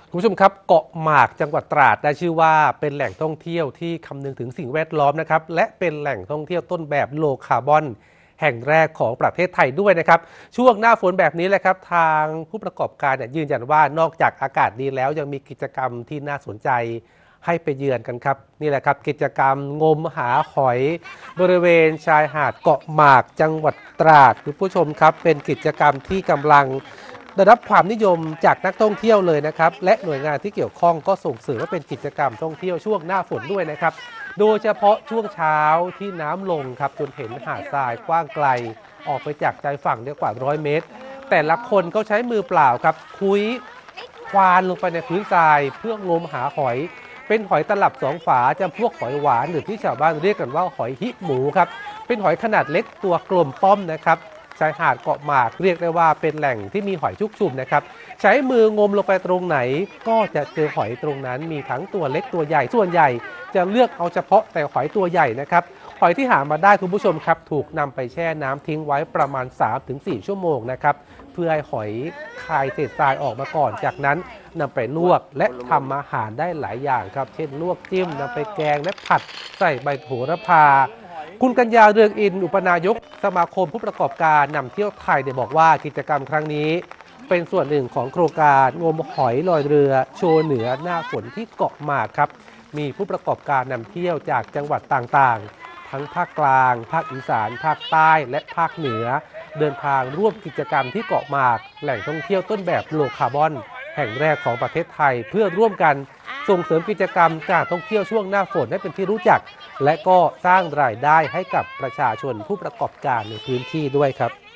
คุณผู้ชมครับเกาะหมากจังหวัดตราดได้ชื่อว่าเป็นแหล่งท่องเที่ยวที่คำนึงถึงสิ่งแวดล้อมนะครับและเป็นแหล่งท่องเที่ยวต้นแบบโลคาร์บอนแห่งแรกของประเทศไทยด้วยนะครับช่วงหน้าฝนแบบนี้แหละครับทางผู้ประกอบการยืนยันว่านอกจากอากาศดีแล้วยังมีกิจกรรมที่น่าสนใจให้ไปเยือนกันครับนี่แหละครับกิจกรรมงมหาหอยบริเวณชายหาดเกาะหมากจังหวัดตราดคุณผู้ชมครับเป็นกิจกรรมที่กำลังได้รับความนิยมจากนักท่องเที่ยวเลยนะครับและหน่วยงานที่เกี่ยวข้องก็ส่งเสริมว่าเป็นกิจกรรมท่องเที่ยวช่วงหน้าฝนด้วยนะครับโดยเฉพาะช่วงเช้าที่น้ำลงครับจนเห็นหาดทรายกว้างไกลออกไปจากชายฝั่งได้กว่า100 เมตรแต่ละคนก็ใช้มือเปล่าครับคุ้ยควานลงไปในพื้นทรายเพื่องมหาหอยเป็นหอยตลับ2 ฝาจำพวกหอยหวานหรือที่ชาวบ้านเรียกกันว่าหอยหิหมูครับเป็นหอยขนาดเล็กตัวกลมป้อมนะครับชายหาดเกาะหมากเรียกได้ว่าเป็นแหล่งที่มีหอยชุกชุมนะครับใช้มืองมลงไปตรงไหนก็จะเจอหอยตรงนั้นมีทั้งตัวเล็กตัวใหญ่ส่วนใหญ่จะเลือกเอาเฉพาะแต่หอยตัวใหญ่นะครับหอยที่หามาได้คุณผู้ชมครับถูกนำไปแช่น้ำทิ้งไว้ประมาณ 3-4 ชั่วโมงนะครับเพื่อให้หอยคายเศษทรายออกมาก่อนจากนั้นนำไปลวกและทำอาหารได้หลายอย่างครับเช่นลวกจิ้มนำไปแกงและผัดใส่ใบโหระพาคุณกัญญาเรืองอินอุปนายกสมาคมผู้ประกอบการนำเที่ยวไทยได้บอกว่ากิจกรรมครั้งนี้เป็นส่วนหนึ่งของโครงการงมหอยลอยเรือโชว์เหนือหน้าฝนที่เกาะหมากครับมีผู้ประกอบการนำเที่ยวจากจังหวัดต่างๆทั้งภาคกลางภาคอีสานภาคใต้และภาคเหนือเดินทางร่วมกิจกรรมที่เกาะหมากแหล่งท่องเที่ยวต้นแบบโลคาร์บอนแห่งแรกของประเทศไทยเพื่อร่วมกันส่งเสริมกิจกรรมการท่องเที่ยวช่วงหน้าฝนให้เป็นที่รู้จักและก็สร้างรายได้ให้กับประชาชนผู้ประกอบการในพื้นที่ด้วยครับ